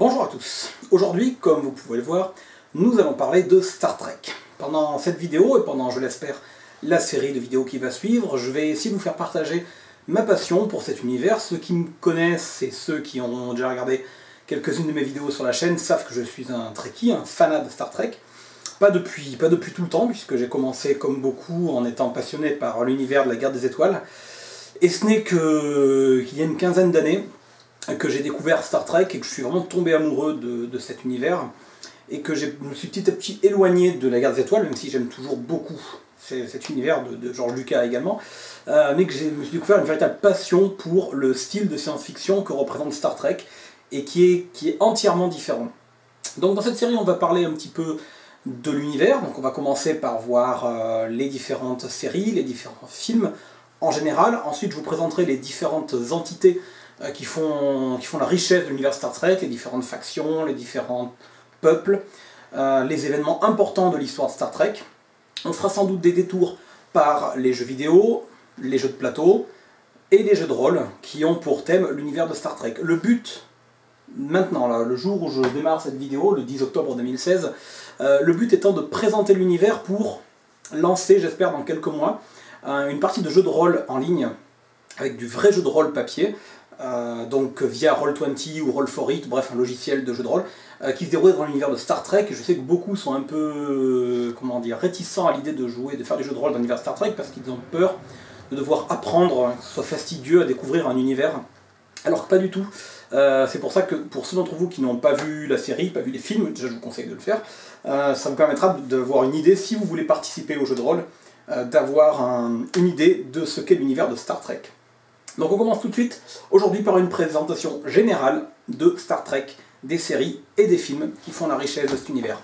Bonjour à tous. Aujourd'hui, comme vous pouvez le voir, nous allons parler de Star Trek. Pendant cette vidéo et pendant, je l'espère, la série de vidéos qui va suivre, je vais essayer de vous faire partager ma passion pour cet univers. Ceux qui me connaissent et ceux qui ont déjà regardé quelques-unes de mes vidéos sur la chaîne savent que je suis un Trekkie, un fanat de Star Trek. Pas depuis tout le temps, puisque j'ai commencé comme beaucoup en étant passionné par l'univers de la Guerre des Étoiles. Et ce n'est qu'il y a une quinzaine d'années que j'ai découvert Star Trek et que je suis vraiment tombé amoureux de cet univers et que je me suis petit à petit éloigné de la Guerre des Étoiles, même si j'aime toujours beaucoup cet univers de George Lucas également, mais que je me suis découvert une véritable passion pour le style de science-fiction que représente Star Trek et qui est entièrement différent. Donc dans cette série on va parler un petit peu de l'univers, donc on va commencer par voir les différentes séries, les différents films en général, ensuite je vous présenterai les différentes entités qui font la richesse de l'univers Star Trek, les différentes factions, les différents peuples, les événements importants de l'histoire de Star Trek. On fera sans doute des détours par les jeux vidéo, les jeux de plateau et les jeux de rôle qui ont pour thème l'univers de Star Trek. Le but, maintenant, là, le jour où je démarre cette vidéo, le 10 octobre 2016, le but étant de présenter l'univers pour lancer, j'espère dans quelques mois, une partie de jeux de rôle en ligne avec du vrai jeu de rôle papier, donc via Roll20 ou Roll4It, bref un logiciel de jeu de rôle, qui se déroule dans l'univers de Star Trek. Je sais que beaucoup sont un peu réticents à l'idée de faire du jeu de rôle dans l'univers Star Trek parce qu'ils ont peur de devoir apprendre, que ce soit fastidieux à découvrir un univers, alors que pas du tout. C'est pour ça que pour ceux d'entre vous qui n'ont pas vu la série, pas vu les films, déjà je vous conseille de le faire, ça vous permettra d'avoir une idée, si vous voulez participer au jeu de rôle, d'avoir une idée de ce qu'est l'univers de Star Trek. Donc on commence tout de suite aujourd'hui par une présentation générale de Star Trek, des séries et des films qui font la richesse de cet univers.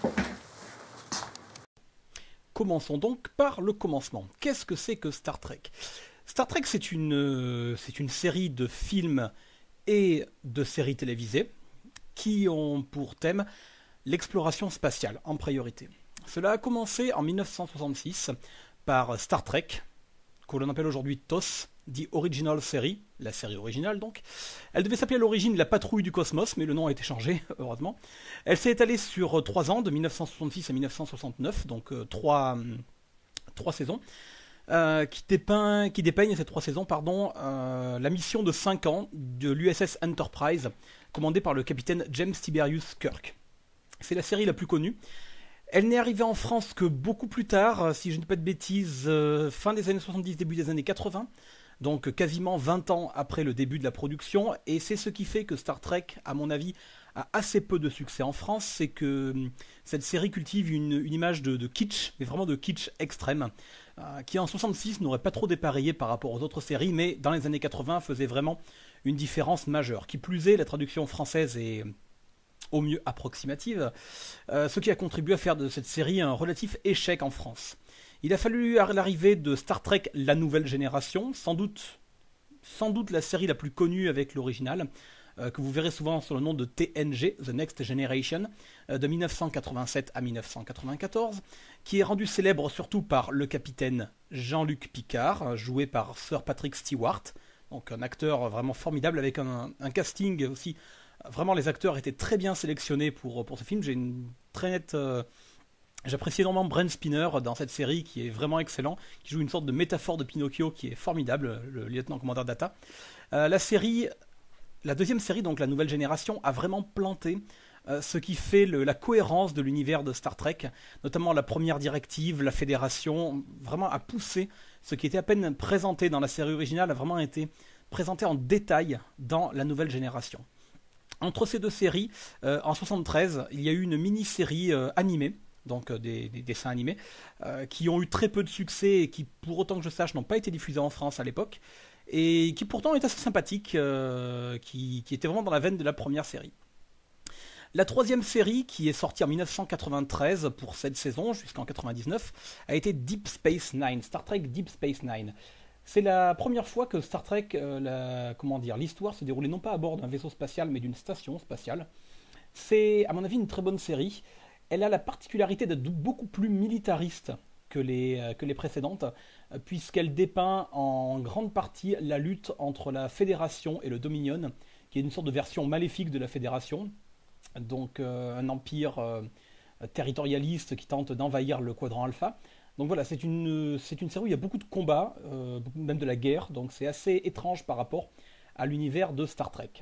Commençons donc par le commencement. Qu'est-ce que c'est que Star Trek ? Star Trek, c'est une série de films et de séries télévisées qui ont pour thème l'exploration spatiale en priorité. Cela a commencé en 1966 par Star Trek, que l'on appelle aujourd'hui TOS, The Original Series, la série originale donc. Elle devait s'appeler à l'origine La Patrouille du Cosmos, mais le nom a été changé, heureusement. Elle s'est étalée sur 3 ans, de 1966 à 1969, donc 3 saisons, qui dépeignent ces 3 saisons, la mission de 5 ans de l'USS Enterprise, commandée par le capitaine James Tiberius Kirk. C'est la série la plus connue. Elle n'est arrivée en France que beaucoup plus tard, si je ne dis pas de bêtises, fin des années 70, début des années 80, donc quasiment 20 ans après le début de la production, et c'est ce qui fait que Star Trek, à mon avis, a assez peu de succès en France, c'est que cette série cultive une image de kitsch, mais vraiment de kitsch extrême, qui en 66 n'aurait pas trop dépareillé par rapport aux autres séries, mais dans les années 80 faisait vraiment une différence majeure. Qui plus est, la traduction française est au mieux approximative, ce qui a contribué à faire de cette série un relatif échec en France. Il a fallu l'arrivée de Star Trek La Nouvelle Génération, sans doute la série la plus connue avec l'original, que vous verrez souvent sous le nom de TNG, The Next Generation, de 1987 à 1994, qui est rendue célèbre surtout par le capitaine Jean-Luc Picard, joué par Sir Patrick Stewart, donc un acteur vraiment formidable avec un casting aussi. Vraiment, les acteurs étaient très bien sélectionnés pour ce film. J'apprécie énormément Brent Spiner dans cette série, qui est vraiment excellent, qui joue une sorte de métaphore de Pinocchio qui est formidable, le lieutenant-commandeur Data. La deuxième série, donc La Nouvelle Génération, a vraiment planté ce qui fait la cohérence de l'univers de Star Trek, notamment la première directive, la Fédération, vraiment a poussé ce qui était à peine présenté dans la série originale, a vraiment été présenté en détail dans La Nouvelle Génération. Entre ces deux séries, en 73, il y a eu une mini-série animée, donc des dessins animés, qui ont eu très peu de succès et qui, pour autant que je sache, n'ont pas été diffusés en France à l'époque, et qui pourtant est assez sympathique, qui était vraiment dans la veine de la première série. La troisième série, qui est sortie en 1993 pour cette saison, jusqu'en 99, a été Deep Space Nine, Star Trek Deep Space Nine. C'est la première fois que Star Trek, l'histoire se déroulait non pas à bord d'un vaisseau spatial, mais d'une station spatiale. C'est, à mon avis, une très bonne série. Elle a la particularité d'être beaucoup plus militariste que les précédentes, puisqu'elle dépeint en grande partie la lutte entre la Fédération et le Dominion, qui est une sorte de version maléfique de la Fédération. donc un empire territorialiste qui tente d'envahir le quadrant alpha. Donc voilà, c'est une série où il y a beaucoup de combats, même de la guerre, donc c'est assez étrange par rapport à l'univers de Star Trek.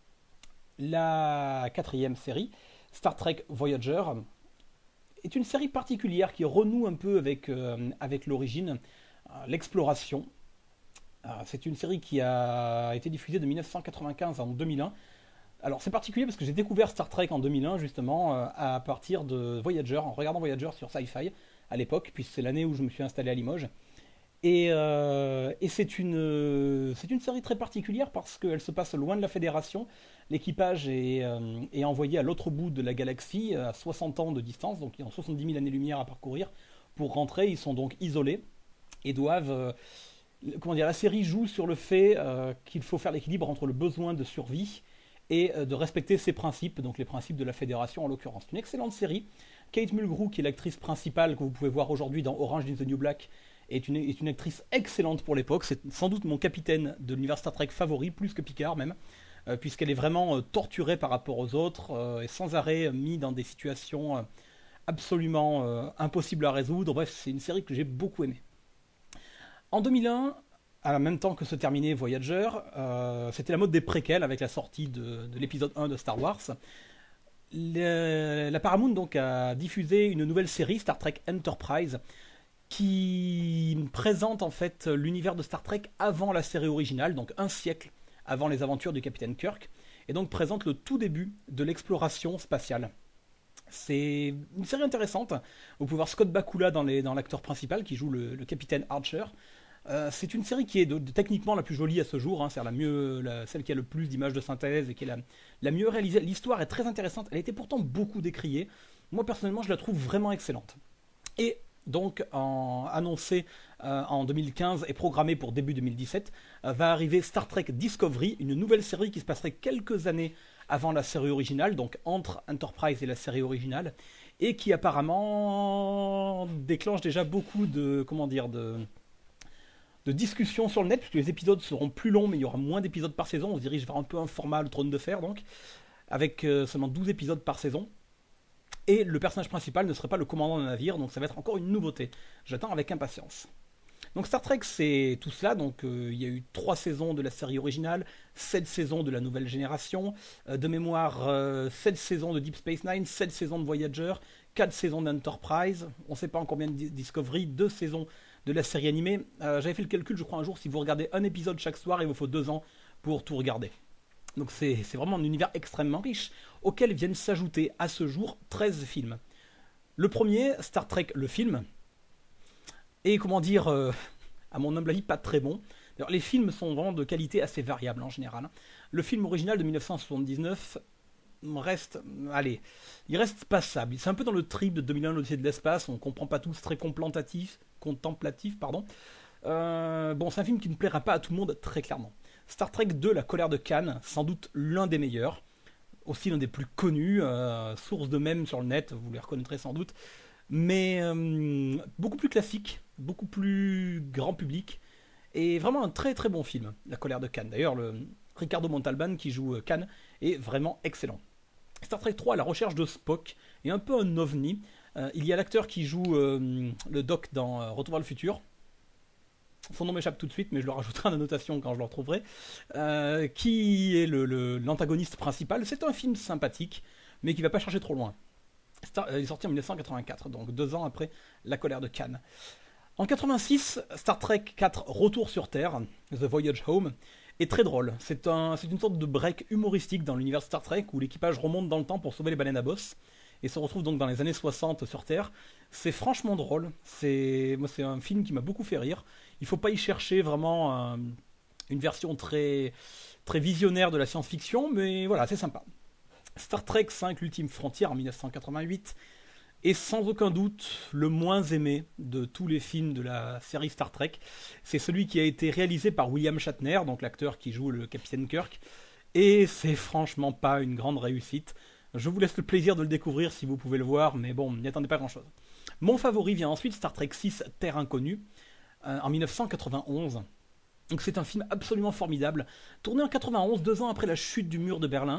La quatrième série, Star Trek Voyager, est une série particulière qui renoue un peu avec l'origine, l'exploration. C'est une série qui a été diffusée de 1995 en 2001. Alors c'est particulier parce que j'ai découvert Star Trek en 2001 justement à partir de Voyager, en regardant Voyager sur Sci-Fi à l'époque, puisque c'est l'année où je me suis installé à Limoges. Et c'est une série très particulière parce qu'elle se passe loin de la Fédération. L'équipage est envoyé à l'autre bout de la galaxie, à 60 ans de distance, donc ils ont 70 000 années-lumière à parcourir. Pour rentrer, ils sont donc isolés et doivent... comment dire, la série joue sur le fait qu'il faut faire l'équilibre entre le besoin de survie et de respecter ses principes, donc les principes de la Fédération en l'occurrence. C'est une excellente série. Kate Mulgrew, qui est l'actrice principale que vous pouvez voir aujourd'hui dans Orange is the New Black, est une actrice excellente pour l'époque. C'est sans doute mon capitaine de l'univers Star Trek favori, plus que Picard même, puisqu'elle est vraiment torturée par rapport aux autres et sans arrêt mise dans des situations absolument impossibles à résoudre. Bref, c'est une série que j'ai beaucoup aimée. En 2001, à la même temps que se terminait Voyager, c'était la mode des préquels avec la sortie de l'épisode 1 de Star Wars. La Paramount donc a diffusé une nouvelle série, Star Trek Enterprise, qui présente en fait l'univers de Star Trek avant la série originale, donc un siècle avant les aventures du capitaine Kirk, et donc présente le tout début de l'exploration spatiale. C'est une série intéressante. Vous pouvez voir Scott Bakula dans l'acteur principal qui joue le capitaine Archer. C'est une série qui est techniquement la plus jolie à ce jour, hein, c'est celle qui a le plus d'images de synthèse et qui est la mieux réalisée. L'histoire est très intéressante, elle a été pourtant beaucoup décriée. Moi personnellement je la trouve vraiment excellente. Et donc annoncé en 2015 et programmé pour début 2017, va arriver Star Trek Discovery, une nouvelle série qui se passerait quelques années avant la série originale, donc entre Enterprise et la série originale, et qui apparemment déclenche déjà beaucoup de discussions sur le net, puisque les épisodes seront plus longs, mais il y aura moins d'épisodes par saison. On se dirige vers un peu un format le Trône de Fer, donc, avec seulement 12 épisodes par saison. Et le personnage principal ne serait pas le commandant d'un navire, donc ça va être encore une nouveauté. J'attends avec impatience. Donc Star Trek, c'est tout cela. Donc il y a eu 3 saisons de la série originale, 7 saisons de la nouvelle génération, de mémoire 7 saisons de Deep Space Nine, 7 saisons de Voyager, 4 saisons d'Enterprise, on ne sait pas encore combien de Discovery, 2 saisons de la série animée. J'avais fait le calcul, je crois, un jour, si vous regardez un épisode chaque soir, il vous faut 2 ans pour tout regarder. Donc c'est vraiment un univers extrêmement riche, auquel viennent s'ajouter à ce jour 13 films. Le premier, Star Trek le film, est, comment dire, à mon humble avis, pas très bon. D'ailleurs, les films sont vraiment de qualité assez variable en général. Le film original de 1979 reste, allez, il reste passable. C'est un peu dans le trip de 2001 l'Odyssée de l'espace, on comprend pas tout, c'est très contemplatif, pardon. Bon, c'est un film qui ne plaira pas à tout le monde, très clairement. Star Trek 2, La colère de Khan, sans doute l'un des meilleurs, aussi l'un des plus connus, source de mèmes sur le net, vous les reconnaîtrez sans doute, mais beaucoup plus classique, beaucoup plus grand public, et vraiment un très très bon film, La colère de Khan. D'ailleurs, Ricardo Montalban qui joue Khan est vraiment excellent. Star Trek 3, La recherche de Spock, est un peu un ovni. Il y a l'acteur qui joue le Doc dans Retour vers le futur. Son nom m'échappe tout de suite, mais je le rajouterai en annotation quand je le retrouverai. Qui est l'antagoniste principal. C'est un film sympathique, mais qui ne va pas chercher trop loin. Il est sorti en 1984, donc 2 ans après La colère de Khan. En 86, Star Trek 4, Retour sur Terre, The Voyage Home, est très drôle. C'est une sorte de break humoristique dans l'univers Star Trek où l'équipage remonte dans le temps pour sauver les baleines à bosse et se retrouve donc dans les années 60 sur Terre. C'est franchement drôle. C'est un film qui m'a beaucoup fait rire. Il ne faut pas y chercher vraiment une version très, très visionnaire de la science-fiction, mais voilà, c'est sympa. Star Trek 5, l'ultime frontière en 1988 est sans aucun doute le moins aimé de tous les films de la série Star Trek. C'est celui qui a été réalisé par William Shatner, donc l'acteur qui joue le capitaine Kirk, et c'est franchement pas une grande réussite. Je vous laisse le plaisir de le découvrir si vous pouvez le voir, mais bon, n'y attendez pas grand-chose. Mon favori vient ensuite, Star Trek 6, Terre Inconnue, en 1991. Donc c'est un film absolument formidable, tourné en 91, 2 ans après la chute du mur de Berlin.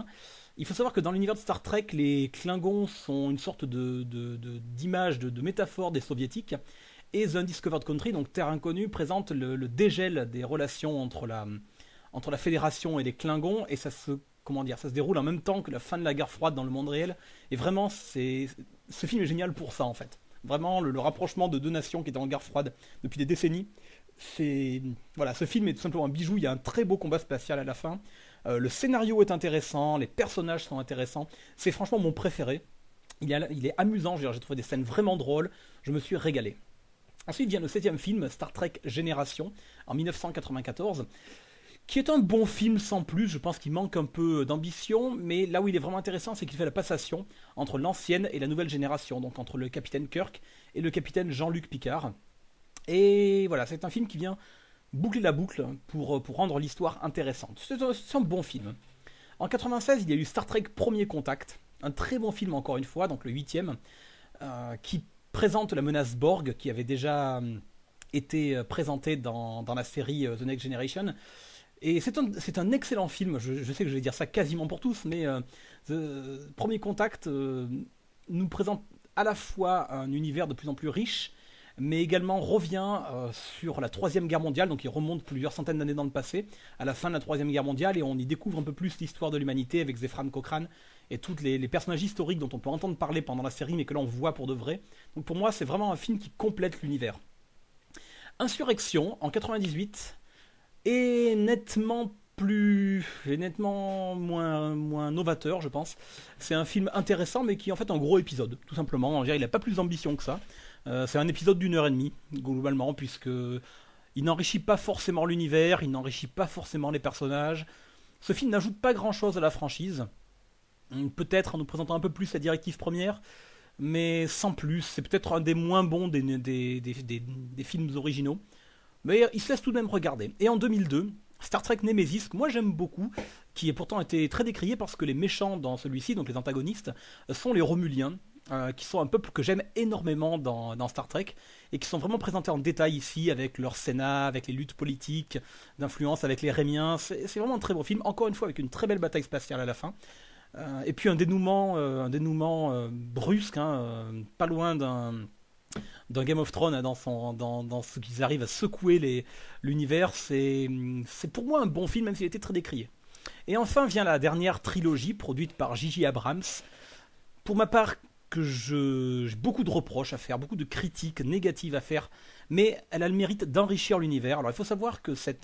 Il faut savoir que dans l'univers de Star Trek, les Klingons sont une sorte d'image, de métaphore des soviétiques. Et The Undiscovered Country, donc Terre Inconnue, présente le dégel des relations entre la Fédération et les Klingons. Et ça se déroule en même temps que la fin de la guerre froide dans le monde réel. Et vraiment, ce film est génial pour ça, en fait. Vraiment, le rapprochement de deux nations qui étaient en guerre froide depuis des décennies. Voilà, ce film est tout simplement un bijou. Il y a un très beau combat spatial à la fin. Le scénario est intéressant, les personnages sont intéressants. C'est franchement mon préféré. Il est amusant, j'ai trouvé des scènes vraiment drôles. Je me suis régalé. Ensuite vient le 7e film, Star Trek Génération, en 1994, qui est un bon film sans plus. Je pense qu'il manque un peu d'ambition, mais là où il est vraiment intéressant, c'est qu'il fait la passation entre l'ancienne et la nouvelle génération, donc entre le capitaine Kirk et le capitaine Jean-Luc Picard. Et voilà, c'est un film qui vient boucler la boucle pour rendre l'histoire intéressante. C'est un bon film. En 96, il y a eu Star Trek Premier Contact, un très bon film encore une fois, donc le 8e, qui présente la menace Borg, qui avait déjà été présentée dans la série The Next Generation. Et c'est un excellent film. Je sais que je vais dire ça quasiment pour tous, mais Premier Contact nous présente à la fois un univers de plus en plus riche, mais également revient sur la Troisième Guerre mondiale, donc il remonte plusieurs centaines d'années dans le passé, à la fin de la Troisième Guerre mondiale, et on y découvre un peu plus l'histoire de l'humanité avec Zefram Cochrane et tous les personnages historiques dont on peut entendre parler pendant la série, mais que l'on voit pour de vrai. Donc pour moi, c'est vraiment un film qui complète l'univers. Insurrection, en 98, est nettement moins novateur, je pense. C'est un film intéressant, mais qui est en fait un gros épisode, tout simplement. On dirait qu'il n'a pas plus d'ambition que ça. C'est un épisode d'1h30, globalement, puisque il n'enrichit pas forcément l'univers, il n'enrichit pas forcément les personnages. Ce film n'ajoute pas grand-chose à la franchise. Peut-être en nous présentant un peu plus la directive première, mais sans plus. C'est peut-être un des moins bons des films originaux. Mais il se laisse tout de même regarder. Et en 2002, Star Trek Nemesis, que moi j'aime beaucoup, qui a pourtant été très décrié parce que les méchants dans celui-ci, donc les antagonistes, sont les Romuliens, qui sont un peuple que j'aime énormément dans Star Trek, et qui sont vraiment présentés en détail ici, avec leur Sénat, avec les luttes politiques, d'influence avec les Rémiens. C'est vraiment un très beau film, encore une fois avec une très belle bataille spatiale à la fin. Et puis un dénouement brusque, pas loin d'un Game of Thrones dans ce qu'ils arrivent à secouer l'univers. C'est pour moi un bon film, même s'il était très décrié. Et enfin vient la dernière trilogie produite par J.J. Abrams. Pour ma part, j'ai beaucoup de reproches à faire, beaucoup de critiques négatives à faire, mais elle a le mérite d'enrichir l'univers. Alors il faut savoir que ces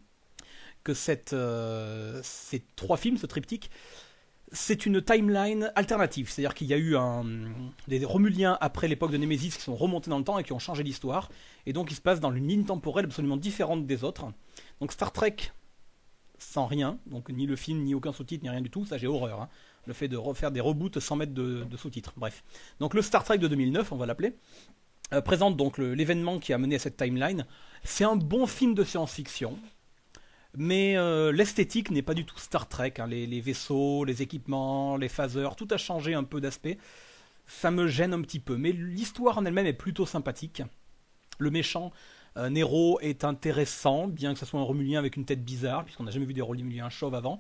trois films, ce triptyque, c'est une timeline alternative, c'est-à-dire qu'il y a eu des Romuliens après l'époque de Nemesis qui sont remontés dans le temps et qui ont changé l'histoire, et donc il se passe dans une ligne temporelle absolument différente des autres. Donc Star Trek sans rien, donc ni le film, ni aucun sous-titre, ni rien du tout, ça j'ai horreur, le fait de refaire des reboots sans mettre de sous-titres, bref. Donc le Star Trek de 2009, on va l'appeler, présente donc l'événement qui a mené à cette timeline. C'est un bon film de science-fiction, mais l'esthétique n'est pas du tout Star Trek, les vaisseaux, les équipements, les phasers, tout a changé un peu d'aspect. Ça me gêne un petit peu, mais l'histoire en elle-même est plutôt sympathique. Le méchant, Nero, est intéressant, bien que ce soit un Romulien avec une tête bizarre, puisqu'on n'a jamais vu des Romuliens chauves avant.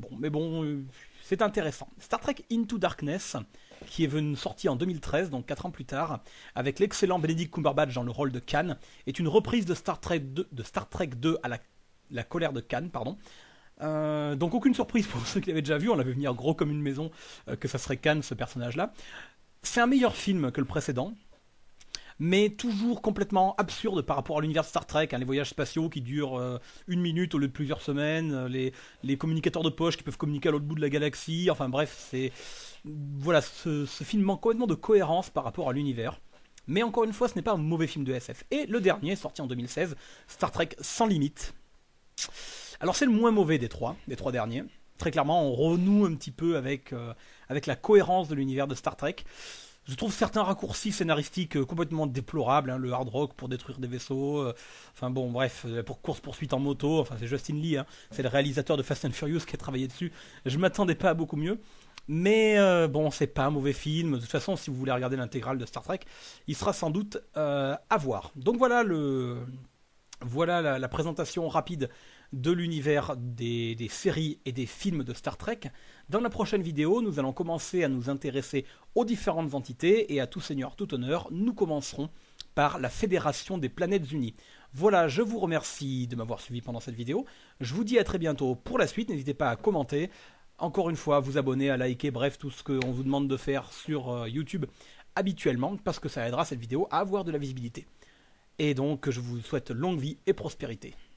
C'est intéressant. Star Trek Into Darkness, qui est sorti en 2013, donc 4 ans plus tard, avec l'excellent Benedict Cumberbatch dans le rôle de Khan, est une reprise de Star Trek 2 à la colère de Khan, pardon. Donc aucune surprise pour ceux qui l'avaient déjà vu, on l'avait venir gros comme une maison, que ça serait Khan, ce personnage-là. C'est un meilleur film que le précédent, mais toujours complètement absurde par rapport à l'univers de Star Trek, les voyages spatiaux qui durent 1 minute au lieu de plusieurs semaines, les communicateurs de poche qui peuvent communiquer à l'autre bout de la galaxie, enfin bref, ce film manque complètement de cohérence par rapport à l'univers. Mais encore une fois, ce n'est pas un mauvais film de SF. Et le dernier, sorti en 2016, Star Trek Sans Limite. Alors c'est le moins mauvais des trois derniers. Très clairement, on renoue un petit peu avec la cohérence de l'univers de Star Trek. Je trouve certains raccourcis scénaristiques complètement déplorables, le hard rock pour détruire des vaisseaux, pour course-poursuite en moto, c'est Justin Lee, c'est le réalisateur de Fast and Furious qui a travaillé dessus. Je m'attendais pas à beaucoup mieux. Mais c'est pas un mauvais film. De toute façon, si vous voulez regarder l'intégrale de Star Trek, il sera sans doute à voir. Donc voilà la présentation rapide de l'univers des séries et des films de Star Trek. Dans la prochaine vidéo, nous allons commencer à nous intéresser aux différentes entités et à tout seigneur, tout honneur, nous commencerons par la Fédération des Planètes Unies. Voilà, je vous remercie de m'avoir suivi pendant cette vidéo. Je vous dis à très bientôt pour la suite. N'hésitez pas à commenter, encore une fois, vous abonner, à liker, bref, tout ce qu'on vous demande de faire sur YouTube habituellement, parce que ça aidera cette vidéo à avoir de la visibilité. Et donc, je vous souhaite longue vie et prospérité.